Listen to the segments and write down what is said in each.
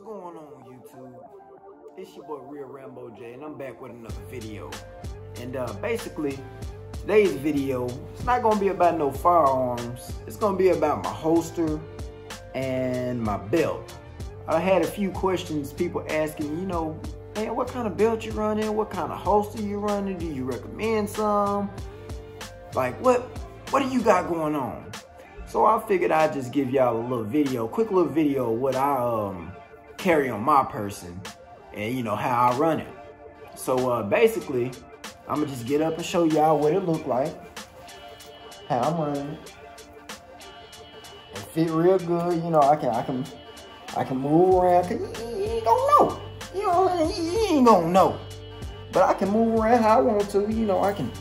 going on, YouTube? It's your boy Real Rambo J, and I'm back with another video. And basically, today's video, it's not gonna be about no firearms. It's gonna be about my holster and my belt. I had a few questions, people asking, you know, man, what kind of belt you running? What kind of holster you running? Do you recommend some? Like, what do you got going on? So I figured I'd just give y'all a little video, quick little video of what I carry on my person and, you know, how I run it. So basically, I'm gonna just get up and show y'all what it look like, how I'm running it. It fit real good, you know. I can move around, cause you ain't gonna know, you know, you ain't gonna know. But I can move around how I want to, you know. I can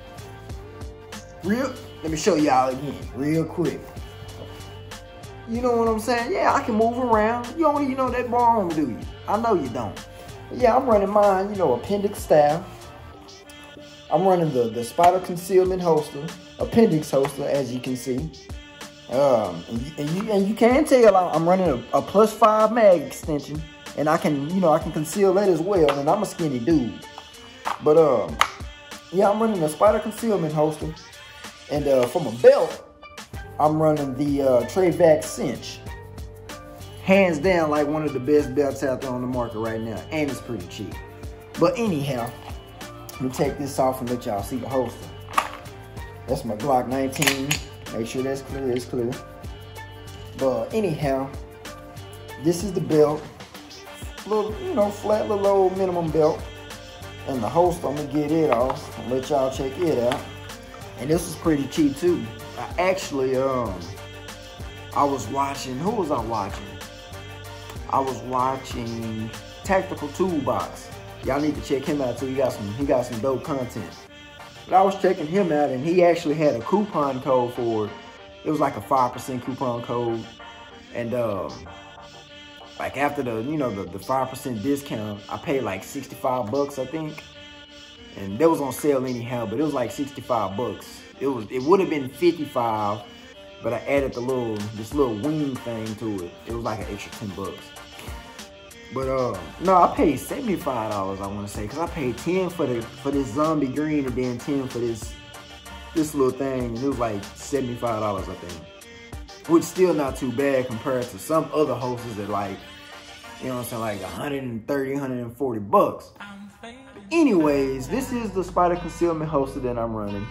let me show y'all again, real quick. You know what I'm saying? Yeah, I can move around. You don't even know that ball, do you? I know you don't. But yeah, I'm running mine, you know, appendix style. I'm running the Spiderconcealment holster, appendix holster, as you can see. And you can tell I'm running a +5 mag extension, and I can, you know, I can conceal that as well. And I'm a skinny dude, but yeah, I'm running the Spiderconcealment holster. And for my belt, I'm running the Trayvax cinch. Hands down, like one of the best belts out there on the market right now. And it's pretty cheap. But anyhow, let me take this off and let y'all see the holster. That's my Glock 19. Make sure that's clear, it's clear. But anyhow, this is the belt. Little, you know, flat little old minimum belt. And the holster, I'm gonna get it off and let y'all check it out. And this was pretty cheap too. I actually, I was watching, who was I watching? I was watching Tactical Toolbox. Y'all need to check him out too. He got some dope content. But I was checking him out, and he actually had a coupon code for it. It was like a 5% coupon code. And like after the, you know, the 5% discount, I paid like 65 bucks, I think. And that was on sale anyhow, but it was like 65 bucks. It would have been 55, but I added this little wing thing to it. It was like an extra 10 bucks. But no, I paid $75, I want to say, because I paid 10 for this zombie green, and then 10 for this little thing, and it was like $75, I think. Which still not too bad compared to some other holsters that, like, you know what I'm saying, like 130, 140 bucks. Anyways, this is the Spiderconcealment holster that I'm running.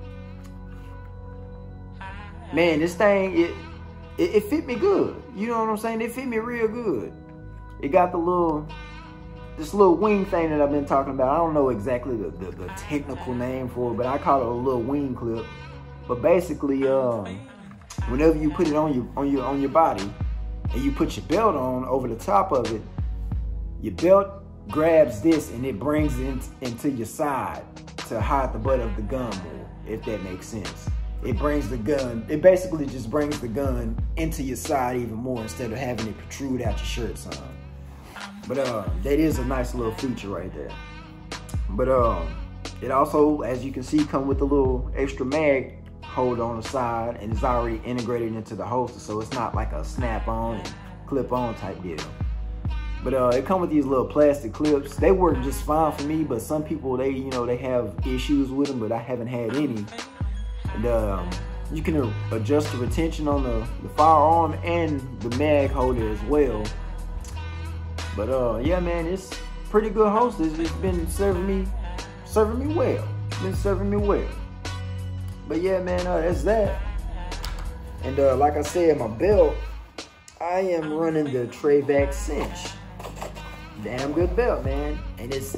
Man, this thing, it fit me good. You know what I'm saying? It fit me real good. It got this little wing thing that I've been talking about. I don't know exactly the technical name for it, but I call it a little wing clip. But basically, whenever you put it on your body and you put your belt on over the top of it, your belt grabs this and it brings it into your side to hide the butt of the gun more, if that makes sense. It basically just brings the gun into your side even more instead of having it protrude out your shirt some. But that is a nice little feature right there. But it also, as you can see, come with a little extra mag holder on the side, and it's already integrated into the holster, so it's not like a snap-on and clip-on type deal. But it come with these little plastic clips. They work just fine for me, but some people, they have issues with them, but I haven't had any. And you can adjust the retention on the firearm and the mag holder as well. But yeah, man, it's pretty good holster. It's been serving me well. It's been serving me well. But yeah, man, that's that. And like I said, my belt, I am running the Trayvax cinch. Damn good belt, man. And it's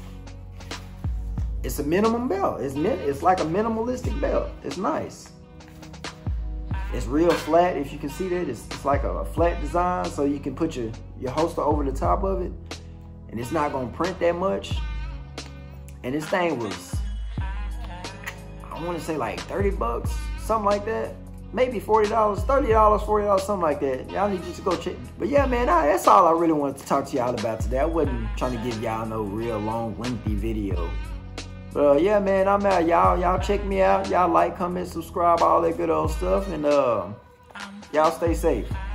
a minimum belt. It's like a minimalistic belt. It's nice. It's real flat. If you can see that, it's like a flat design, so you can put your holster over the top of it, and it's not gonna print that much. And this thing was, I want to say like 30 bucks, something like that. Maybe $40, $30, $40, something like that. Y'all need just to go check. But yeah, man, that's all I really wanted to talk to y'all about today. I wasn't trying to give y'all no real long, lengthy video. But yeah, man, I'm out. Y'all check me out. Y'all like, comment, subscribe, all that good old stuff. And y'all stay safe.